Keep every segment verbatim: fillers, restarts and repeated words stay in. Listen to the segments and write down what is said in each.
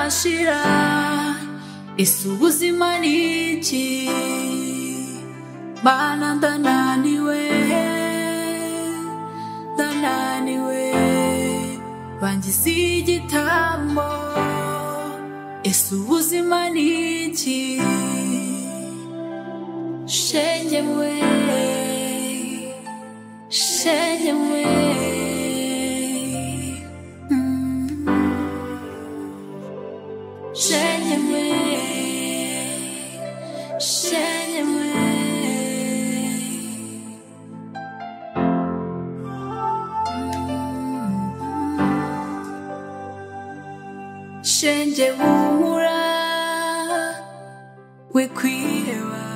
bizashira ese ubuzima ni iki Mana ndananiwe ndananiwe bangize igitambo ese ubuzima ni iki shenge mwe shenge mwe shenge mwe shenge mwe shenge humura we kwiheba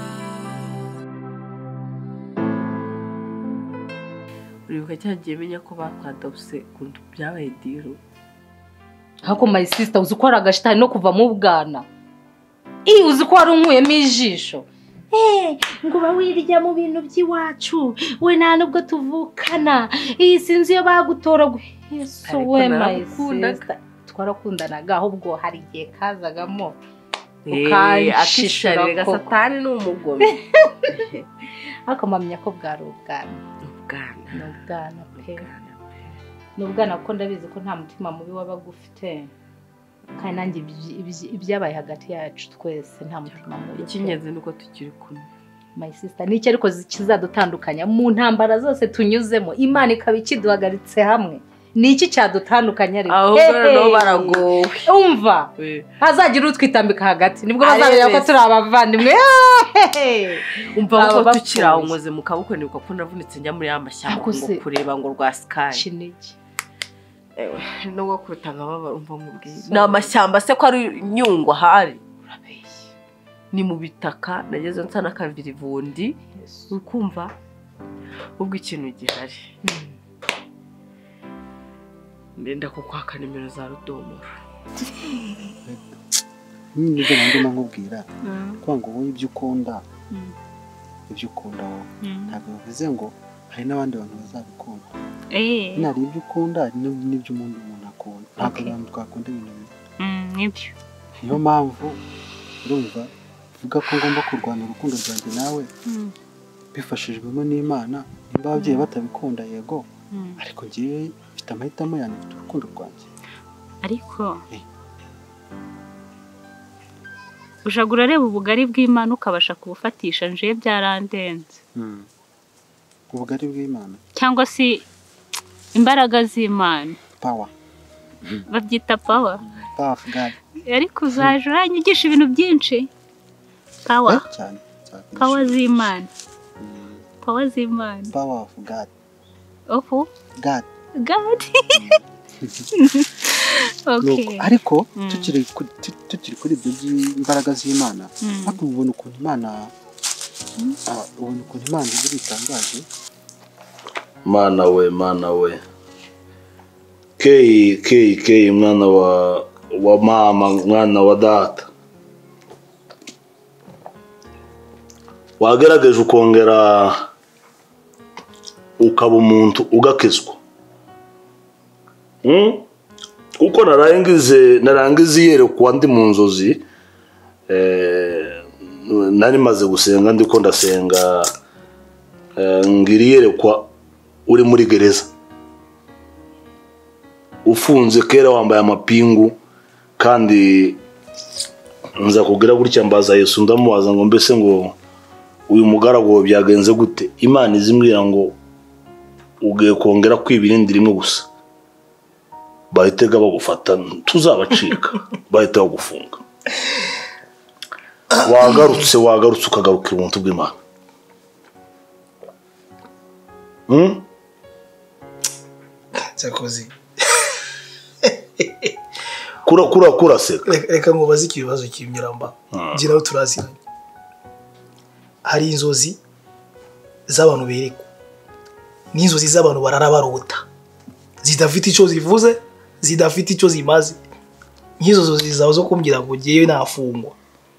uribuka cyagiye menya ko bakwadabuse kuntu byabaye diro hako my sister uzi ko ari agashitani no kuva mu bwana ii uzi ko ari unkuyemo ijisho eh ngo bawirya mu bintu by'iwacu we nta nubwo tuvukana iyi sinzi yo bagutora Yesu we my sister twarakundanaga ahubwo hari igihe kazagamo ukashishira gasatani n'umugome akamamenya ko bwari ubwana ubwana ubwana pe n'ubwana ko ndabizi ko nta mutima mubi wabagufite kandi nanjye ibyabaye hagati yacu twese nta mutima mubi ikinyeze nuko tukiri kumwe my sister niki ariko kizadutandukanya mu ntambara zose tunyuzemo Imana ikaba ikiduhagaritse hamwe niki cyadutandukanya ariko ahubwo no baragowe umva hazagira utwitambika hagati nibwo bazabera ko turi abavandimwe umva ko tukiraho nkoze mu kaboko nibuka ko navunitse njya muri amashyamba ngo kureba ngo rwa sky kiniki ewe no gukutanga baba umva mubwiye na amashyamba se ko ari nyungwa hari urabeshye ni mu bitaka nageze nsana kaviri vundi ukumva ubwo ikintu gihari ndenda ko kwaka nimero za Rudomoro nibyo ndimo nkubwira kwanga wowe ibyo ukunda ibyo ukunda ntabwo bivuze ngo hari n'abandi bantu bazabikunda eh nari ibyo ukunda n'ibyo umuntu umuntu akunda ntabwo abantu twakunda ibintu bimwe mm nibyo niyo mpamvu urumva vuga ko ngomba kurwana urukundo rwanjye nawe bifashijwemo n'Imana nimba ababyeyi batabikunda yego ariko ngiye mfite amahitamo yanjye mfite urukundo rwanjye ariko ushagura reba ubugari bw'Imana ukabasha kubufatisha nje byarandenze ubugari bw'Imana cyangwa si imbaraga z'Imana power babyita power power of God ariko uzaje uranyigisha ibintu byinshi power cyane power z'Imana power z'Imana power of God of God God okay ariko tukiri tukiri kuri ibyo imbaraga z'Imana ariko ubona ukuntu Imana ubona ukuntu Imana iritangaje mana we mana we kei kei kei mwana wa wa mama mwana wa data wagerageje ukongera ukaba umuntu ugakizwa mm uko narangize narangize yerekwa ndi mu nzozi eh nari maze gusenga ndiko ndasenga ngiri yerekwa uri muri gereza ufunze kera wambaye amapingu kandi nza kugira gutya mbaza Yesu ndamubaza ngo mbese ngo uyu mugarago byagenze gute Imana izimbwira ngo ugiye kongera kwibirindi rimwe gusa bahitega bagufata tuzabacika bahita bagufunga wagarutse wagarutse ukagarukira umuntu bw'Imana hmm cyakoze kura kura kura seka reka mubaze ikibazo kimyiramba gira turaziranye hari inzozi z'abantu bereko n'inzozi z'abantu barara barota zidafite icyo zivuze zidafite icyo zimaze nk'izo nzozi zawe zo kumbwira ngo ngiye nafungwa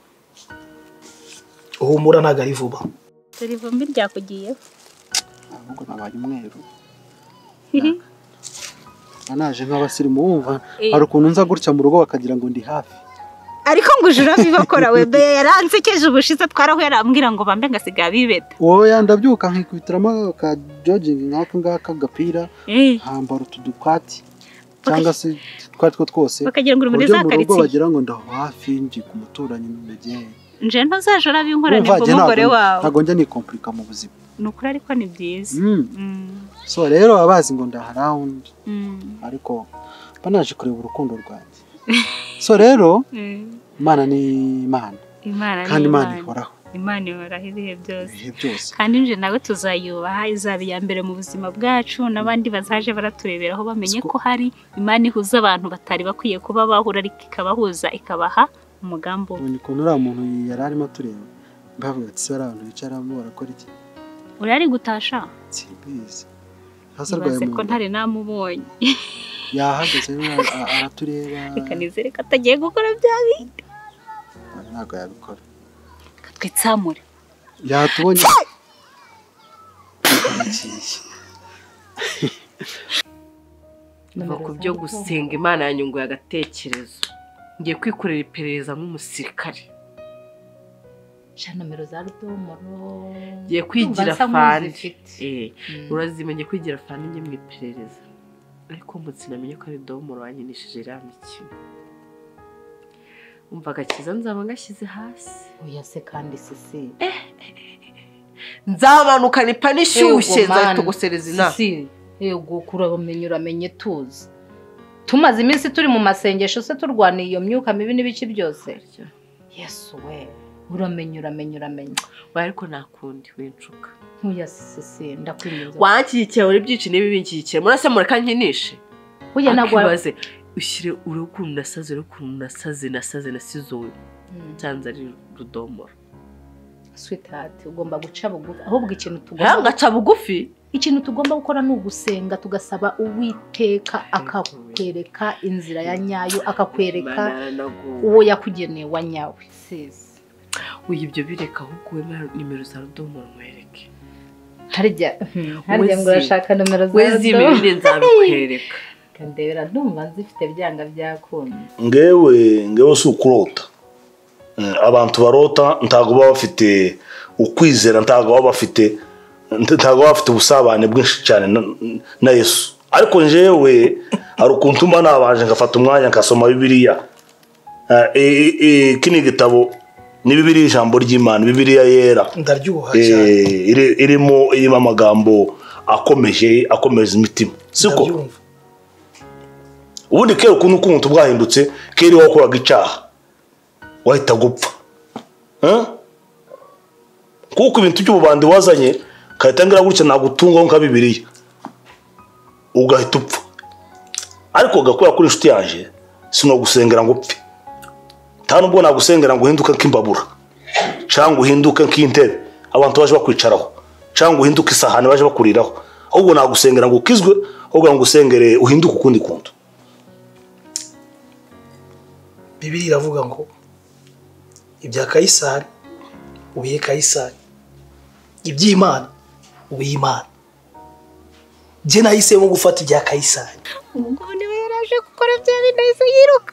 uhumura ntago ari vuba turi vumbi ryakugiye ahubwo nabaye umweru anaje nk'abasirimu wumva hari ukuntu nza gutya mu rugo bakagira ngo ndi hafi ariko ngo ujura bibakora we be yaransekeje ubushize twaraho yarambwira ngo bambe ngasiga bibeta wowe yandabyuka nkikubitiramo ka jogging nk'aka ngaka gapira hambara utudukwati cyangwa se twari two twose bakagira ngo uri muri za karitsiye bagira ngo ndaho hafi nji ku muturanyi n'umegeye nje ntazajora binkorane n'umugore wawe ntago njya nikomplika mu buzima nukuri ariko ni byiza so rero abazi ngo ndaha round ariko banaje kureba urukundo rwanjye so rero Imana ni Imana kandi Imana ihoraho Imana ihoraho ibihe byose ibihe byose kandi nje nawe tuzayubaha izaba iya mbere mu buzima bwacu n'abandi bazaje baratureberaho bamenye ko hari Imana ihuza abantu batari bakwiye kuba bahura ariko ikabahuza ikabaha umugambo ubu ni kuntu uriya muntu yari arimo tureba mbavuga ati se abantu bicaramo barakora iki uri ari gutasha simbizi hasa rwaye ko ntare namubonye yahagaze aratureba reka nizere ko atagiye gukora bya bindi ntabwo yabikora katwitsamure yatubonye Nuko ku byo gusenga Imana yanyunguye agatekerezo ngiye kwikorera iperereza nk'umusirikare sha nomero za rudomoro ngiye kwigira fani eh urazima ngiye kwigira fani ngiye mu iperereza ariko mbutse namenye ko ari domoro wanyinishije iriya mikino umva agakiza nzaba ngashyize hasi oya se kandi sisi nzamanuka ni pani shyushye nzatugosereza ina sisi yego kurabamenye uramenye tuzi tumaze iminsi turi mu masengesho se turwaniye iyo myuka mibi n'ibiki byose yesu we uramenye uramenye uramenye wa ariko nakundi wincuka nkuya sisi ndakwinyiza wankikiye uri byici nibi binkikiye murase mureka nkinishe uya nagwaze ushyire urukundo nasaze urukundo nasaze nasaze nasizowe cyanza ari rudomoro sweetheart ugomba guca bugufi ahubwo ikintu tugomba hanga ca bugufi ikintu tugomba gukora ni ugusenga tugasaba Uwiteka akakwereka inzira ya nyayo akakwereka uwo yakugeneye wa nyawe sisi uyu ibyo bireka ahubwo we nimero za rudomoro mwereke harya harya ngo urashaka nimero za rudomoro wezimire nzabikwereka kandebera ndumva nzifite byanga byakunda ngewe ngewe si ukurota abantu barota ntago baba bafite ukwizera ntago baba bafite ntago baba bafite ubusabane bwinshi cyane na Yesu ariko njewe hari ukuntu mba nabaje ngafata umwanya nkasoma Bibiliya kini gitabo ni Bibiliya ijambo ry'Imana Bibiliya yera ndaryoha cyane irimo irimo amagambo akomeje akomeza imitima siko ubundi kero ukuntu ukuntu bwahindutse kero wakoraga icyaha wahita gupfa kuko ibintu by'ububandi wazanye kayitangira gutya nagutunga nka Bibiliya ugahita upfa ariko gakora kuri inshuti yaje sino gusengera ngo upfe nta nubwo nagusengera ngo uhinduke nk'imbabura cyangwa uhinduke nk'intebe abantu baje bakwicaraho cyangwa uhinduke isahani baje bakuriraho ahubwo nagusengera ngo ukizwe ahubwo ngo usengere uhinduke ukundi kuntu Bibiliya iravuga ngo ibya Kayisari ubiye Kayisari iby'Imana ubiye Imana je nahisemo gufata ibya Kayisari ubwo niwe yaraje gukora bya bintu yise yiruka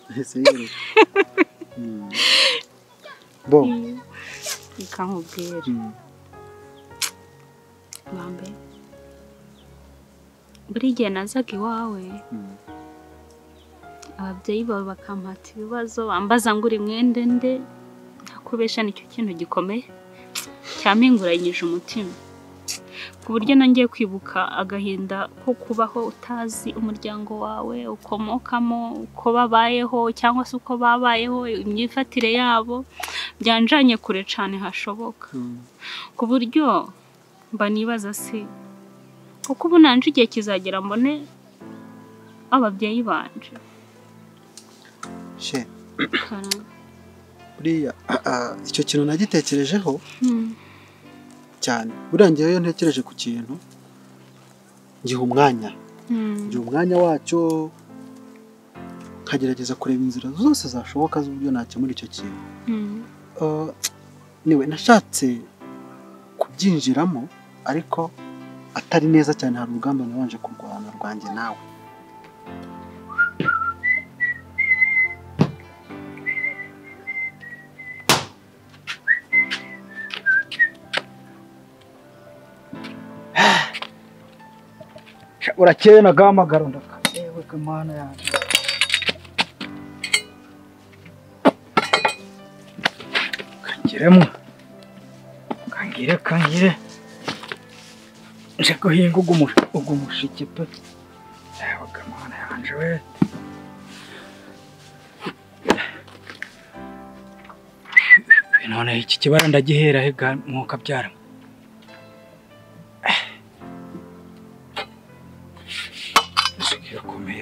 bo ikangubwira bambe buri gihe nazaga iwawe ababyeyi bawe bakampata ibibazo bambaza ngo uri mwende nde ntakubesha nicyo kintu gikomeye cyampinguranyije umutima ku buryo nangiye kwibuka agahinda ko kubaho utazi umuryango wawe ukomokamo uko babayeho cyangwa se uko babayeho imyifatire yabo byanjanye kure cyane hashoboka ku buryo mba nibaza se kuko ubu nanje igihe kizagera mbone ababyeyi banje she buriya icyo kintu nagitekerejeho cyane buriya ngewe iyo ntekereje ku kintu ngiha umwanya ngiha umwanya wacyo nkagerageza kureba inzira zose zashoboka z'uburyo nakemura icyo kintu niwe nashatse kubyinjiramo ariko atari neza cyane hari urugamba nabanje kurwana rwanjye nawe urakeye nagahamagara ndaka ewe kamana yanjye kangiremo kangire kangire nje guhinga ugu mushike pe ewe kamana yanjye we none iki kibara ndagihera hega mwuka byara kirakomeye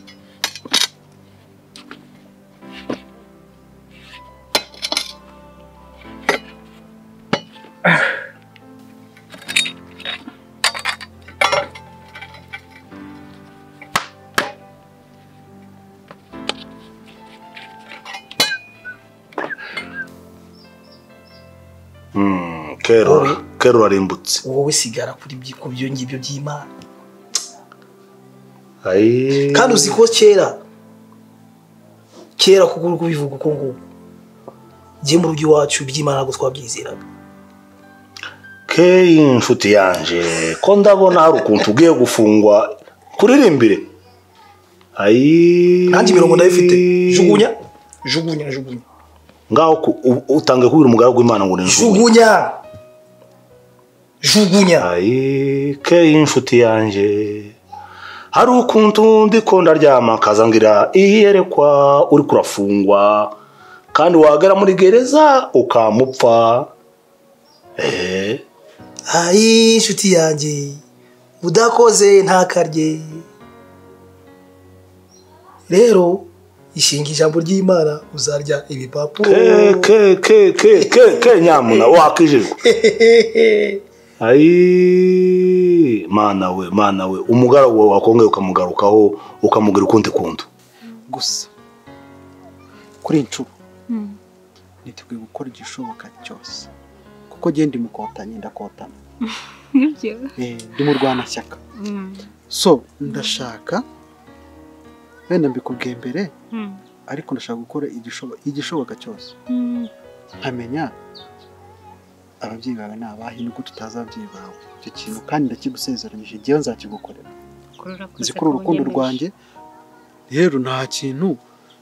kero kero arimbutse wowe sigara kuri byiko byo ngibyo by'Imana ayi kandi uziko kera kera kuguru kubivuga uko nguko giye mu rugi wacu by'Imana ngo twabyizeraga ke inshuti yanje ko ndabona hari ukuntu ugiye gufungwa kuririmbire ayi kandi mirongo ndabifite jugunya jugunya jugunya ngaho utange kubira umugaragu w'Imana ngo jugunya jugunya ayi ke inshuti yanje hari ukuntu ndiko ndaryama kazangira iyerekwa uri kurafungwa kandi wagera muri gereza ukamupfa eh ayi inshuti yanjye udakoze ntakarye rero ishinga ijambo ry'Imana uzarya ibipapuro ke ke ke ke ke nyamuna wakijijwe ayi mana we mana we umugaragu wawe wakongeye ukamugarukaho ukamugira ukundi kuntu gusa kuri inshuro niteguye gukora igishoboka cyose kuko genda mukotanye ndakotana nibyo eh ndi mu Rwanashyaka so ndashaka wenda mbikubwiye mbere ariko ndashaka gukora igishoboka igishoboka cyose nkamenya ababyeyi bawe nabahe nuko tutazabyeyi bawe icyo kintu kandi ndakigusezeranyije igihe nzakigukorera nzikora urukundo rwanjye rero nta kintu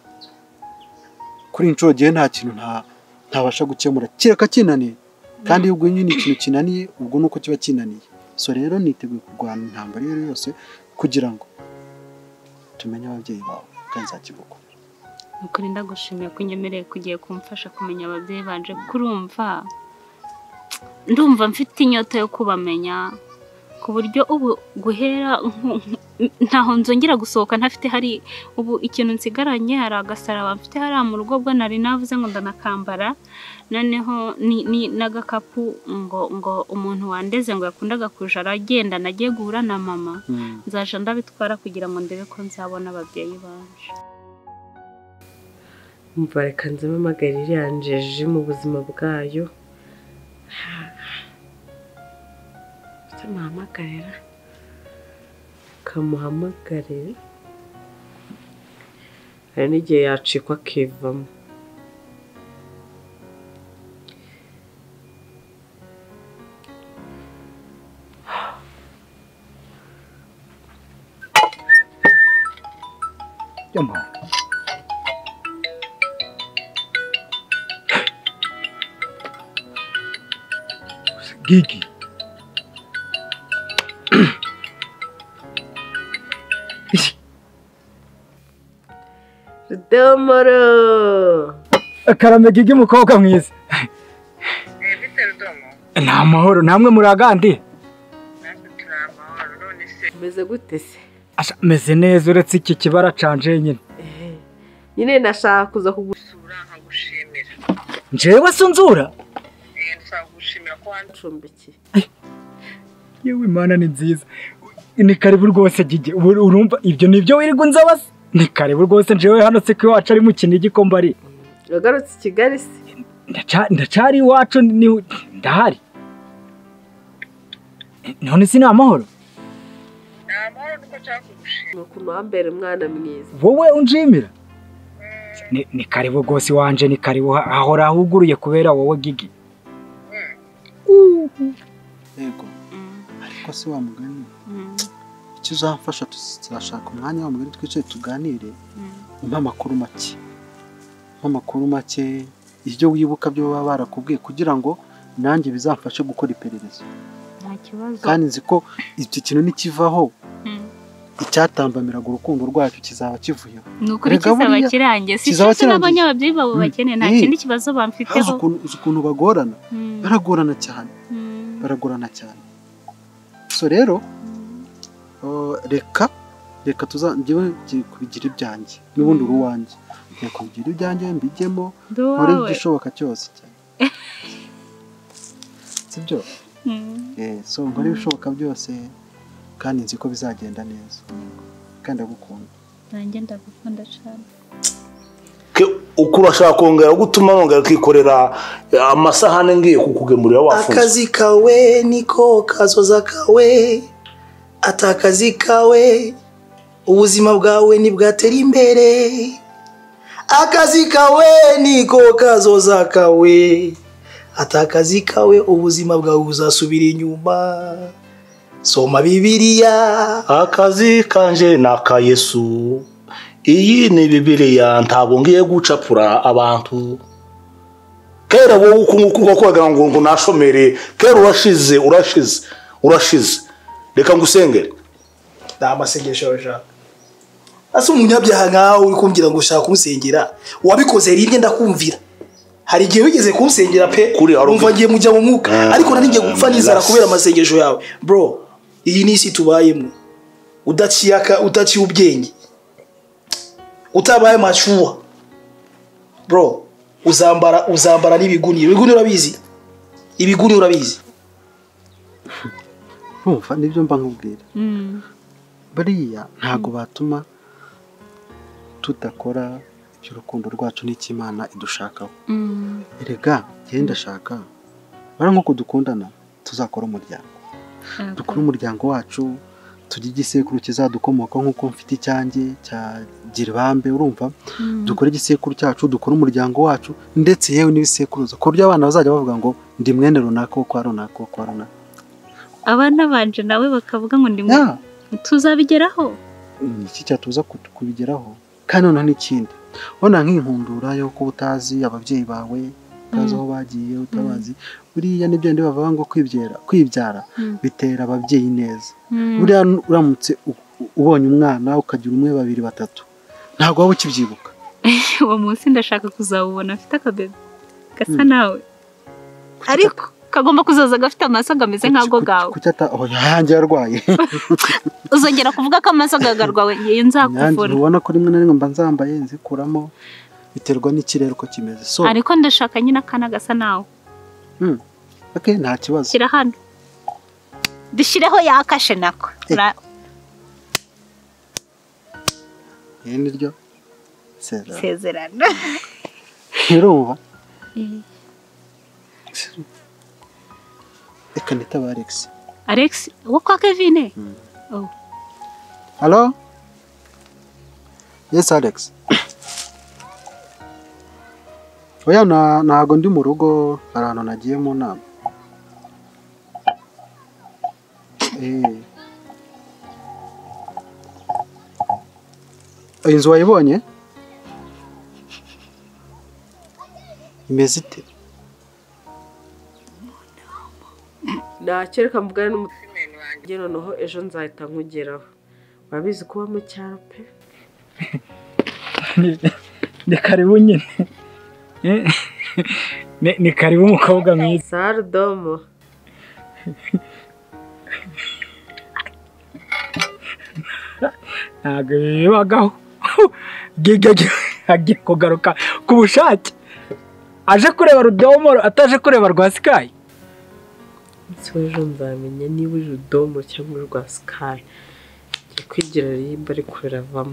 kuri inshuro gihe nta kintu nta ntabasha gukemura kireka kinaniye kandi ubwo nyine ikintu kinaniye ubwo nuko kiba kinaniye so rero niteguye kurwana intambara iyo yose kugira ngo tumenye ababyeyi bawe kandi nzakigukorera ukuri ndagushimiye ko unyemereye kugiye kumfasha kumenya ababyeyi banje kurumva ndumva mfite inyota yo kubamenya ku buryo ubu guhera ntaho nzongera gusohoka ntafite hari ubu ikintu nsigaranye hari agasaraba mfite hari mu rugo bwo nari navuze ngo ndanakambara noneho ni n'agakapu ngo ngo umuntu wandeze ngo yakundaga kuja aragenda nagiye guhura na mama nzaje ndabitwara kugira ngo ndebe ko nzabona ababyeyi banje umva reka nzamamagara iriya njeje mu buzima bwayo muhamagarira kamuhamagarira hari n'igihe yacikwa akivamo Yama Gigi Domoro Karame Gigi mukobwa mwiza nta mahoro namwe muragandi meze gute se asha meze neza uretse iki kibara canje nyine nyine nashaka kuza kugusura nkagushimira njewe sunzura eh nshaka kugushimira ko wancumbiki yewe Imana ni nziza ni karibu rwose Gigi urumva ibyo nibyo wirirwa nzabase ni karibu rwose njewe hano se ko wacu ari mu kinigi ko mbari yagarutse Kigali se ndacari iwacu ndahari none si amahoro amahoro nuko cyakugushima ukuntu wambere mwana mwiza wowe unjimira ni ni karibu rwose wanje ni karibu ahora ahuguruye kubera wowe Gigi yego ariko se wa mugani kizamfasha tuzashaka umwanya wa mbere twicaye tuganire umpa amakuru make umpa amakuru make ibyo wibuka byo baba barakubwiye kugira ngo nanjye bizamfashe gukora iperereza nta kibazo kandi nzi ko iki kintu nikivaho icyatambamiraga urukundo rwacu kizaba kivuyeho ni ukuri kizaba kirangiye si cyo nabonye ababyeyi babo bakeneye nta kindi kibazo bamfiteho uzi ukuntu bagorana baragorana cyane baragorana cyane so rero reka reka tuzangewe kubigira ibyanjye n'ubundi uruwanjye reka kubigira ibyanjye mbijyemo nkore igishoboka cyose cyane sibyo eh so nkore ibishoboka byose kandi nzi ko bizagenda neza kandi agukunda nanjye ndagukunda cyane uko urashaka kongera gutuma nongera kwikorera amasahane ngiye kukugemurira wafunze akazi kawe niko kazoza kawe atakazi kawe ubuzima bwawe nibwatera imbere akazi kawe niko kazoza kawe atakazi kawe ubuzima bwawe buzasubira inyuma soma bibiliya akazi kanje naka Yesu iyi ni bibiliya ntabwo ngiye gucapura abantu kera wowe ukungukunga kwagira ngo ngo nashomere kera urashize urashize urashize reka ngusengere nta masengesho ushaka ase umunyabyaha nkawe uri kumbwira ngo ushaka kumusengera wabikoze rimwe ndakumvira hari igihe wigeze kumusengera pe urumva ngiye mujya mu mwuka ariko nari ngiye gupfa nizara kubera amasengesho yawe bro iyi ni isi tubayemo udaciyaka udaciye ubwenge utabaye machuwa bro uzambara uzambara n'ibiguni ibiguni urabizi ibiguni urabizi umva nibyo mba nkubwira bariya ntago batuma tudakora iby'urukundo rwacu n'ikimana idushakaho erega genda shaka bara nko kudukundana tuzakora umuryango dukora umuryango wacu tujye igisekuru kizadukomoka nk'uko mfite icyanjye cya Giribambe urumva dukora igisekuru cyacu dukora umuryango wacu ndetse yewe n'ibisekuruza ko byo abana bazajya bavuga ngo ndi mwene runaka wo kwa runaka wo kwa runaka abana banje nawe bakavuga ngo ndi yeah. tuzabigeraho iki cyatuza kubigeraho kandi noneho n'ikindi ubona nk'inkundura yo ko utazi ababyeyi bawe utazi aho bagiye utabazi buriya nibyo ndi bavuga ngo kwibyara kwibyara bitera ababyeyi neza buriya uramutse ubonye umwana ukagira umwe babiri batatu ntabwo waba ukibyibuka uwo munsi ndashaka kuzawubona afite akabebe gasa nawe ariko kagomba kuzaza gafite amaso gameze nk'ago gawe kucyata oh yanjye yarwaye uzongera kuvuga ko amaso gagarwawe ngiye nzakuvura ubona ko rimwe na rimwe mba nzambaye nzikuramo biterwa n'ikirere uko kimeze so ariko ndashaka nyine akana gasa nawe hmm okay nta kibazo kira hano dushireho yakashe nako eh niryo sezerano sezerano ntirumva Eka nitaba Alex. Alex, wo kwa Kevin? Mm. Oh. Hello? Yes Alex. Oya na nago ndi mu rugo arano nagiye mu nama. Eh. Inzu wayibonye? Imeze ite? nakereka mvugana n'umutima wanjye noneho ejo nzahita nkugeraho wabizi kuba mu cyaro pe ni karibu nyine ni karibu umukobwa mwiza Sardomo ntabwo bibagaho agiye kugaruka ku bushake aje kureba Rudomo ataje kureba rwa Sky ejo nzamenya niba uri Rudomo cyangwa rwa Sky ngiye kwigira rimba ariko biravamo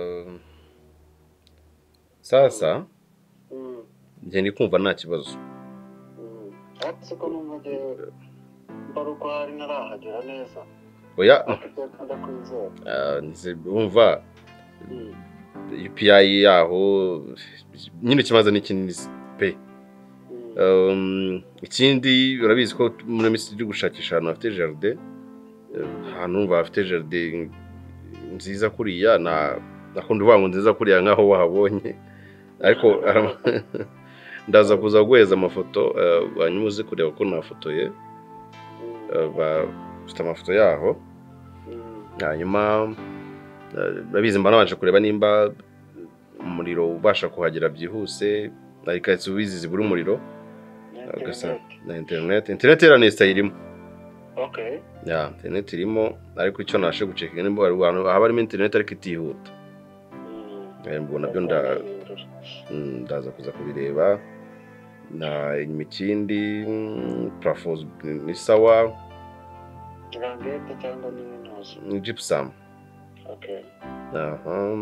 sasa njye ndi kumva nta kibazo ati ko numvaje baruko hari narahagera neza oya nzi umva U P I yaho nyine kimaze n'ikindi pe um ikindi urabizi ko muri misi cyo gushakisha ahantu hafite jardin ahantu umva hafite jardin nziza kuriya na nakunda uvuga ngo nziza kuriya nkaho wahabonye ariko ndaza kuza guheza amafoto hanyuma uzi kureba ko nafotoye bafite amafoto yaho hanyuma babizi mba nabanje kureba nimba umuriro ubasha kuhagera byihuse ariko etse ubizi zibura umuriro agasa na internet internet era nesta irimo okay ya internet irimo ariko icyo nashe gucekinga nimba abantu haba harimo internet ariko itihuta mbona nabyo nda ndaza kuza kubireba na imikindi plafons ni sawa rangete cyangwa ni nozo ni gypsum okay aha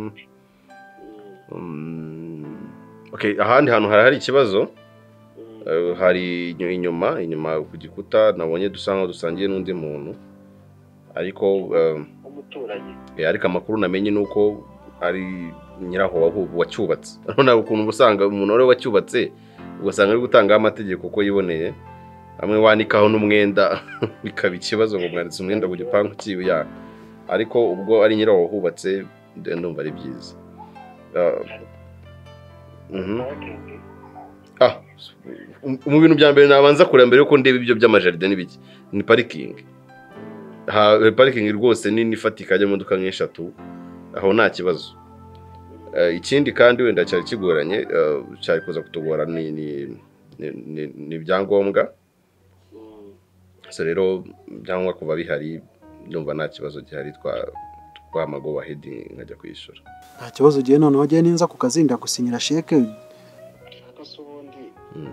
um okay ahandi hantu hari ikibazo hari inyuma inyuma ku gikuta nabonye dusanga dusangiye n'undi muntu ariko umuturage eh ariko amakuru namenye nuko ari nyiraho wacyubatse none ukuntu usanga umuntu wari wacyubatse ugasanga ari gutanga amategeko uko yiboneye amwe wanikaho n'umwenda bikaba ikibazo ngo mwanditse umwenda ku gipangu kiwe ya ariko ubwo ari nyiraho hubatse ndumva ari byiza mhm ah mu bintu bya mbere nabanza kureba mbere yuko ndeba ibyo by'amajaride n'ibiki ni parking ha parking rwose nini ifatika ajya imodoka nk'eshatu aho nta kibazo ikindi kandi wenda cyari kigoranye cyari kuza kutugora ni ni ni byangombwa so rero byangwa kuba bihari ndumva nta kibazo gihari twa twamago wa heading nkajya kwishura nta kibazo giye noneho giye ninza ku kazinda gusinyira sheke akasubundi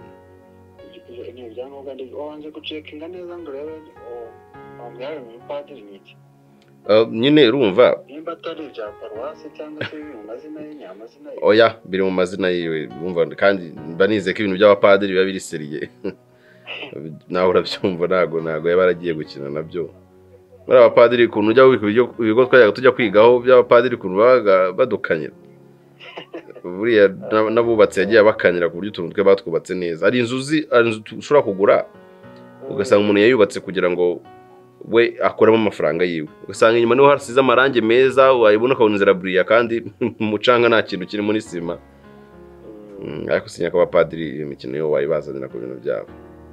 ni byangombwa ndi wanje gucekinga neza ngo rebe ambyare mu padiri niki nyine urumva nimba atari bya paruwasi cyangwa se mu mazina y'amazina oya biri mu mazina yiwe urumva kandi banize ko ibintu by'abapadiri biba biri seriye nawe urabyumva nago nago yabaragiye gukina nabyo muri abapadiri kuntu ujya ibigo twajyaga tujya kwigaho by'abapadiri kuntu baga badukanye buriya nabubatse yagiye bakanira ku buryo utuntu twe batwubatse neza ari inzuzi ushobora kugura ugasanga umuntu yayubatse kugira ngo we akoramo amafaranga yiwe ugasanga inyuma niho hasize amarange meza wayibona ko nzira buriya kandi mucanga nta kintu kiri muri sima ariko sinya ko abapadiri iyo mikino yo wayibazanira ku bintu byabo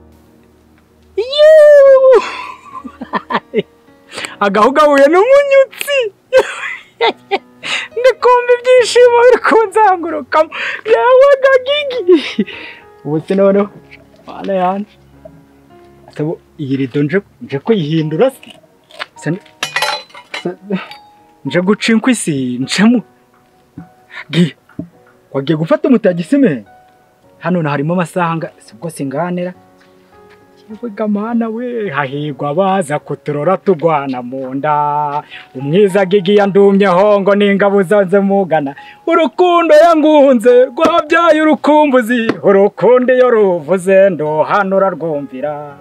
agahugabuye n'umunyutsi ndikumva ibyishimo biri kunzangurukamo yawe gagigi ubu se noneho bana yanje atabo iyi rido nje nje kuyihindura se nje guca inkwisi ncemo gi wagiye gufata umutagisime hano na harimo amasahanga sibwo singanira yewe gamana we hahigwa baza kuturora tugwana mu nda umwiza gigi yandumye hongo n'ingabo zanze mugana urukundo yangunze rwabyaye urukumbuzi urukundo iyo ruvuze ndo hano rarwumvira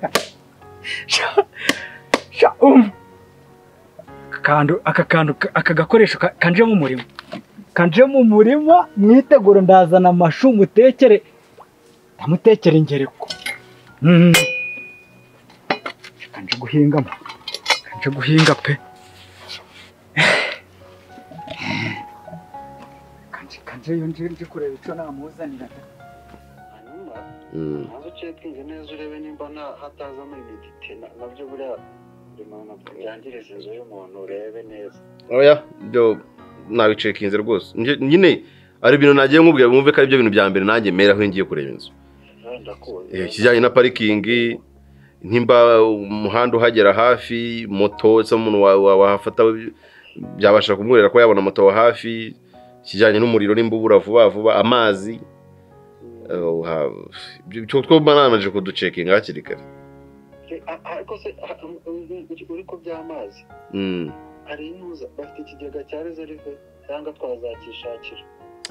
sha um kandu aka kandu aka gakoresho kanje mu murimo kanje mu murimo mwiteguro ndazana amashu mutekere ndamutekere ingereko Mm. Kanje guhinga kanje guhinga pe kanje kanje yonje nje kureba ico namuzanira hanyuma mm nazo cekinze neza urebe nimba na hatazamo imidite nabyo buriya rimana byangiriza inzu y'umuntu urebe neza oya byo nabicekinze rwose nyine ari ibintu nagiye nkubwira mwumve ko ari byo bintu bya mbere nanjye mera aho ngiye kureba inzu kijyanye na parikingi nimba umuhanda uhagera hafi moto se umuntu wahafata byabasha kumurera ko yabona moto wa hafi kijyanye n'umuriro nimba ubura vuba vuba amazi cyo twobananaje kuducekinga hakiri kare ariko se uri ko by'amazi hari inuza bafite ikigega cya reserve cyangwa twazakishakira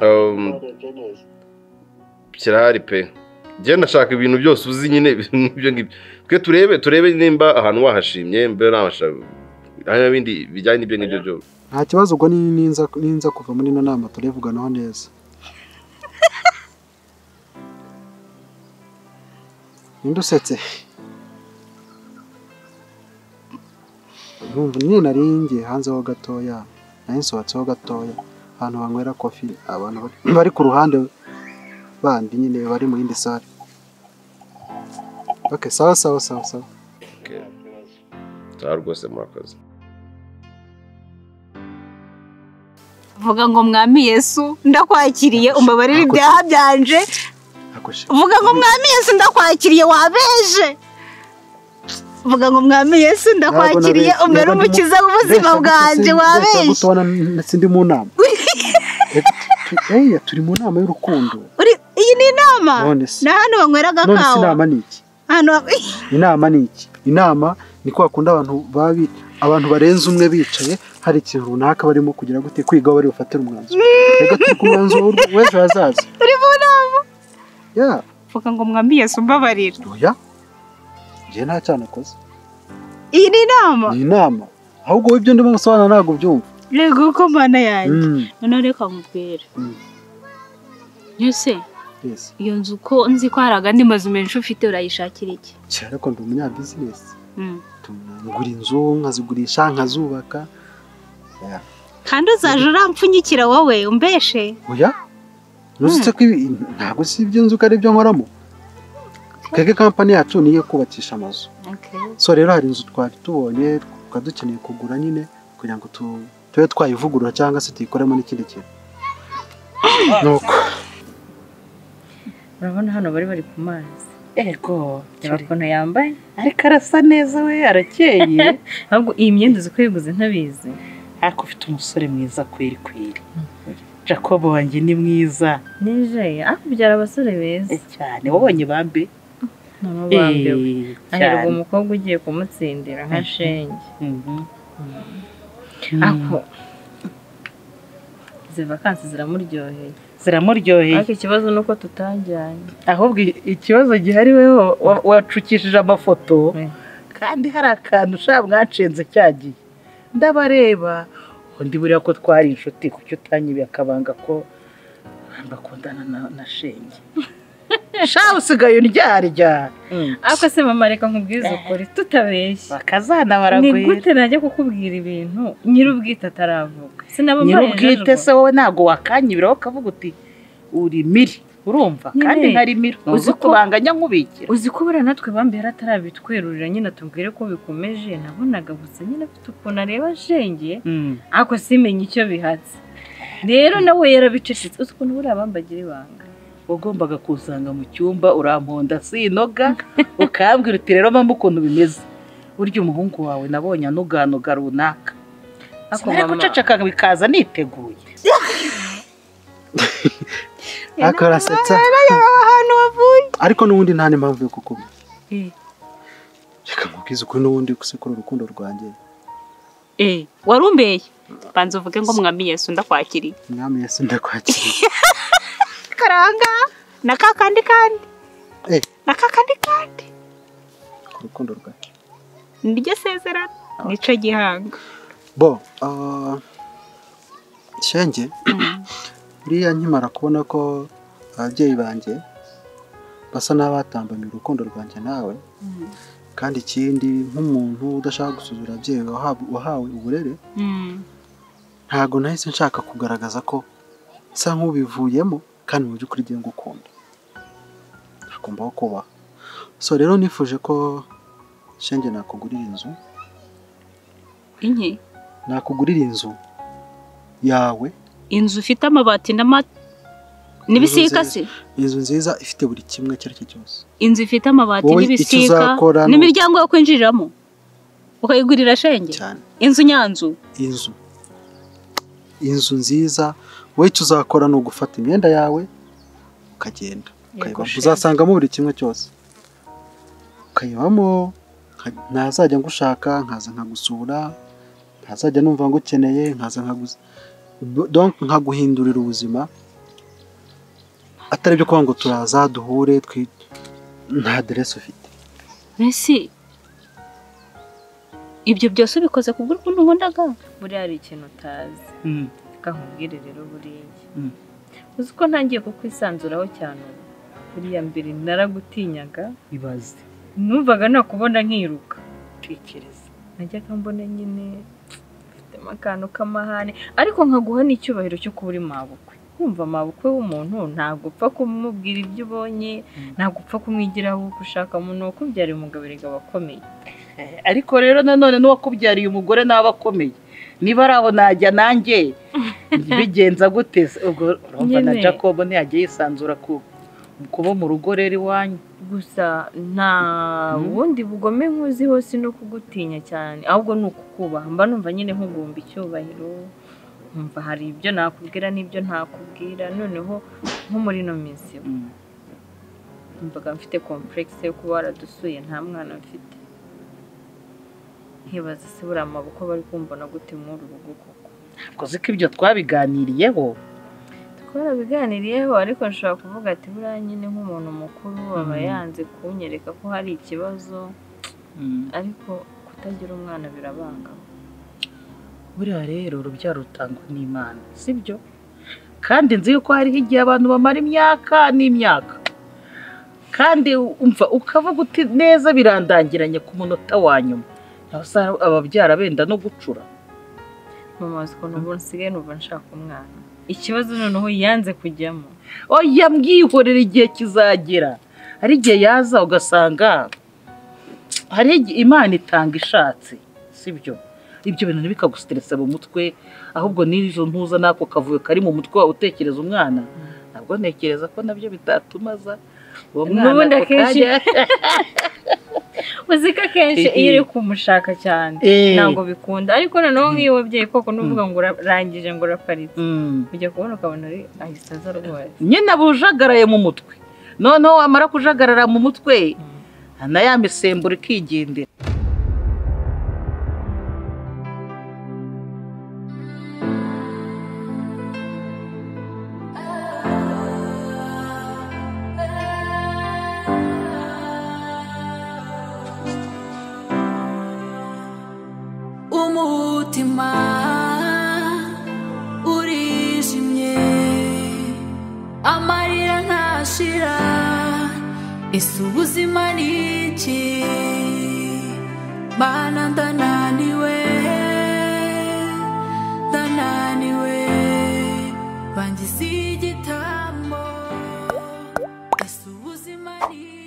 kirahari pe je ndashaka ibintu byose uzi nyine ibyo ngibyo twe turebe turebe nimba ahantu wahashimye mbe nabasha hanya bindi bijyanye n'ibyo ngibyo byo nta kibazo ubwo ninza ninza kuva muri no nama turevuganaho neza ndusetse urumva nyine naringiye hanze ho gatoya nari nsohotseho gatoya ahantu banywera kofi abantu bari- bari ku ruhande bandi nyine bari mu yindi sare. Okay, sawa sawa sawa sawa. Okay. Sawa rwose murakoze. vuga ngo mwami Yesu ndakwakiriye umbabarire ibyaha byanje Akoshe. vuga ngo mwami Yesu ndakwakiriye wabeje vuga ngo mwami Yesu ndakwakiriye umbere umukiza w'ubuzima bwanje wabeje gutona sindi mu nama. Eh, turi mu nama y'urukundo. uri iyi ni inama None se. na hano banyweraga None se kawa inama ni iki? hano Inama ni iki? Inama ni kwa kundi abantu babi abantu barenze umwe bicaye hari ikintu runaka barimo kugira gute kwiga bari bufatira umwanzuro. Rega turi ku mwanzuro w'ejo hazaza. uri mu nama Ya, vuga ngo mwami Yesu mbabarire oya. Je nta cyane koze. iyi ni inama Ni inama. Ahubwo ibyo ndimo gusobanura ntabwo byumva. rego ko mana yanjye Mm. none reka nkubwire Mm. Yose Yes. iyo nzu ko nzi ko hari agandi mazu menshi ufite urayishakira iki Cyane ko ndi umunya business. Mm. Ngura inzu nkazigurisha nkazubaka. Ya. kandi uzaje urampfunyikira wowe umbeshe Oya. Nuzitse ko ibi ntabwo si ibyo nzu ari byo nkoramo. Keke company yacu niyo kubakisha amazu. okay So rero hari inzu twari tubonye tukaba dukeneye kugura nyine kugira ngo tu tube twayivugurura cyangwa se tuyikoremo n'ikindi kintu. Nuko urabona hano bari bari ku mazi Ego, reba ukuntu yambaye ariko arasa neza we arakeye. ahubwo iyi myenda uzi ko yiguze ntabizi Ariko ufite umusore mwiza kweri kweri. Jacob wanjye ni mwiza. nije akubyara abasore beza Eh, cyane wabonye bambe? nabo bambewe Eh, aherwa cyane. umukobwa ugiye kumutsindira nka shenge Mhm. ako izi vakansi ziramuryoheye Ziramuryoheye. ariko ikibazo ni uko tutajyanye Ahubwo ikibazo gihari weho wa- wacukishije amafoto Eh. kandi hari akantu ushaka mwacenze cyagiye. Ndabareba undi buriya ko twari inshuti kuki utanyibiye akabanga ko bakundana na, na shenge. Sha usigaye undyarya. Mm. ariko se mama reka nkubwize ukuri tutabeshya Bakazana ni baragwira. gute najya kukubwira ibintu nyir'ubwite ataravuga sinaba Nyir'ubwite se wowe ntabwo wakanyibiraho ukavuga uti uri miri urumva Nyine. kandi ntari miri uzi Uzi ko- kubanganya nkubikira. uzi ko buriya natwe bambera atarabitwerurira nyine atubwire ko bikomeje nabonaga gusa nyine afite ukuntu areba shenge Mm. ariko simenye icyo bihatse rero nawe yarabicecetse uzi ukuntu buriya bambagira ibanga Wagombaga kusanga mu cyumba uramponda sinoga ukambwira uti rero mama ukuntu bimeze. Burya umuhungu wawe nabonye anuganuga runaka. Ako Sinari mama- guceceka bikaza niteguye. akarasetsa. ahantu wavuye Ariko n'ubundi nta n'impamvu yo kukubwira. Eh. Reka nkubwize ukuri n'ubundi gusekura urukundo rwanjye. eh warumbeye banza uvuge ngo mwami Yesu ndakwakiriye Mwami Yesu ndakwakiriye. karanga na kakandi kandi Eh. na kakandi kandi Urukundo rwanjye. niryo sezerano nico gihanga Bo, ah shenge. Buriya nkimara kubona ko ababyeyi banjye basa n'abatambamiye urukundo rwanjye nawe. Kandi ikindi nk'umuntu udashaka gusuzura ababyeyi wahawe wahawe uburere, mm ntago nahise nshaka kugaragaza ko nsa nk'ubivuyemo kandi mu by'ukuri ngiye ngukunda. Agomba kubaho. So rero nifuje ko shenge nakugurira inzu, inki nakugurira inzu yawe, inzu ifite amabati n'ama n'ibisika se inzu nziza ifite buri kimwe icyo ari cyo cyose. inzu ifite amabati Wowe icyo n'ibisika uzakora ni- n'imiryango yo kwinjiriramo ukayigurira shenge Cyane. inzu nyanzu Inzu. Inzu nziza, wowe icyo uzakora ni ugufata imyenda yawe ukagenda. Ukayibamo. shenge. Uzasangamo buri kimwe cyose. Ukayibamo, nka- ntazajya ngushaka, nkaza nkagusura, ntazajya numva ngukeneye, nkaza nkaguza. Donc nkaguhindurira ubuzima. Atari byo kuvuga ngo turaza duhure twi nta aderesi ufite. mbese ibyo byose ubikoze ku bw'urukundo nkundaga buriya hari ikintu utazi Mm. reka nkubwire rero buriya Mm. uzi ko ntangiye kukwisanzuraho cyane ubu buriya mbere naragutinyaga Ibaze. numvaga nakubona nkiruka Tekereza. najyaga mbona nyine harimo akantu k'amahane ariko nkaguha n'icyubahiro cyo kuba uri mabukwe kumva mabukwe w'umuntu ntabwo upfa kumubwira ibyo ubonye ntabwo upfa kumwigiraho uko ushaka umuntu wakubyariye umugabo erega abakomeye ariko rero nanone n'uwakubyariye umugore n'aba akomeye niba ari aho najya nanjye bigenza gute ubwo urumva na Jacob ntiyagiye yisanzura ku kuba mu rugo rero iwanyu gusa nta wundi bugome nkuzi hose no kugutinya cyane ahubwo ni ukukubaha mba numva nyine nkugumba icyubahiro umva hari ibyo nakubwira n'ibyo ntakubwira noneho nko muri no minsi mbaga mfite complexe yo kuba waradusuye nta mwana mfite nkibaza se buriya amaboko bari kumbona gute muri uru rugo koko ntabwo uzi ko ibyo twabiganiriyeho twarabiganiriyeho ariko nshobora kuvuga ati buriya nyine nk'umuntu mukuru aba yanze kunyereka ko hari ikibazo ariko kutagira umwana birabanga buriya rero urubyaro rutangwa n'Imana sibyo kandi nzi yuko hariho igihe abantu bamara imyaka n'imyaka kandi umva ukavuga uti neza birandangiranye ku munota wa nyuma ababyara benda no gucura mama azi ko n'ubu nsigaye numva nshaka umwana ikibazo noneho yanze kujyamo oya mbwihorera igihe kizagera hari igihe yaza ugasanga hari Imana itanga ishatse sibyo ibyo bintu ntibikagustressa mu mutwe ahubwo n'izo ntuza nako kavuye kari mu mutwe wawe utekereza umwana ntabwo ntekereza ko nabyo bitatumaza uwo mwana ko kajya uzika kenshi iyo uri kumushaka cyane ntabwo bikunda ariko noneho nk'iyo wabyeyi koko nuvuga ngo urangije ngo uraparitse ujya kubona ukabona ari ahise aza rwose nyine abujagaraye mu mutwe noneho wamara kujagarara mu mutwe na ya misemburo ikigendera umutima urijimye amarira ntashira ese ubuzima ni iki mana ndananiwe ndananiwe bangize igitambo ese ubuzima ni